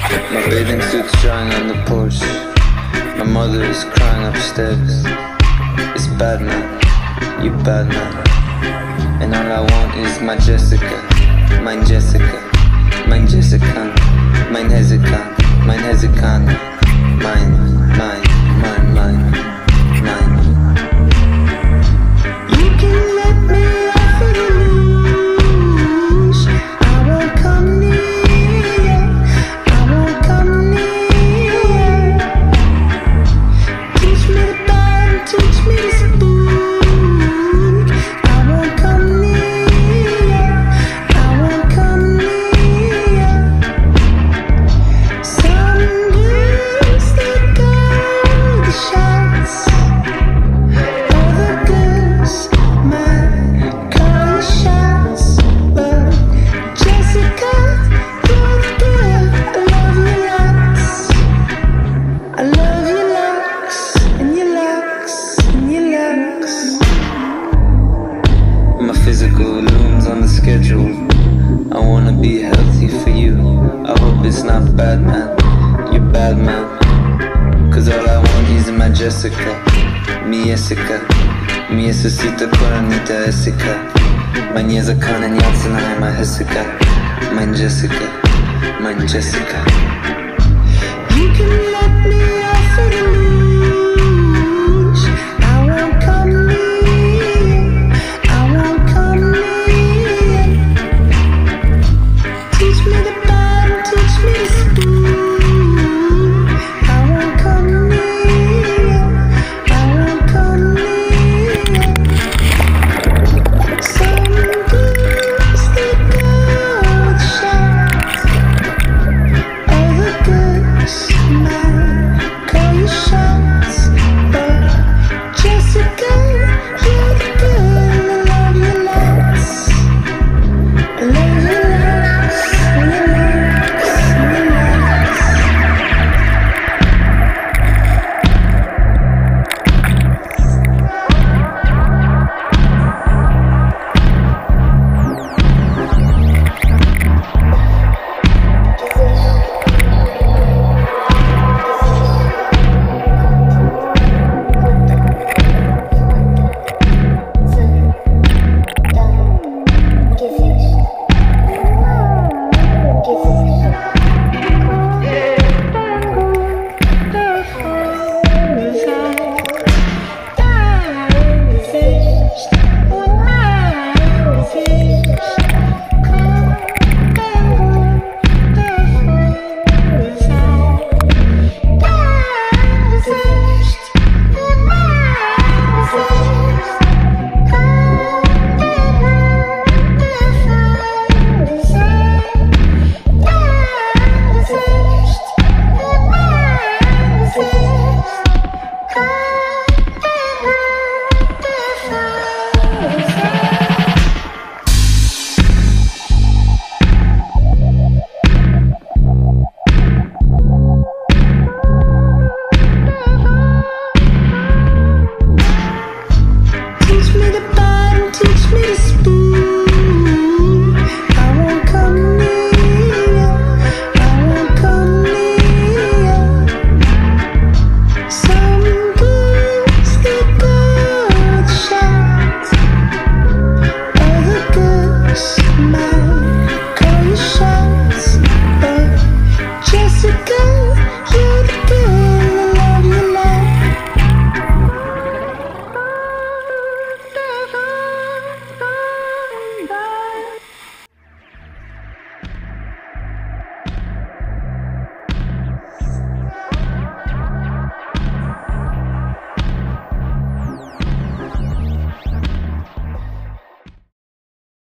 My bathing suit's drying on the porch. My mother is crying upstairs. It's bad man, you bad man. And all I want is my Jessica, mein Jessica, mein Jessica, mein Hezekiah, mein Hezekiah, mine. You can let me off of the leash. I won't come near. I won't come near. Teach me to bite, teach me to spoon. I won't come near. I won't come near. Some girls they go the shots. Other girls might call the shots, but Jessica, you're the girl. I love your locks. I love your locks and your locks and your locks. My physical looms on the schedule. I wanna be healthy for you. I hope it's not bad man, you bad man. Cause all I want is my Jessica, mi Jessica, mi Jesusita Coronita Jessica. Mein Jessica and Jansenheim, my Jessica, mein Jessica, mein Jessica. You can let me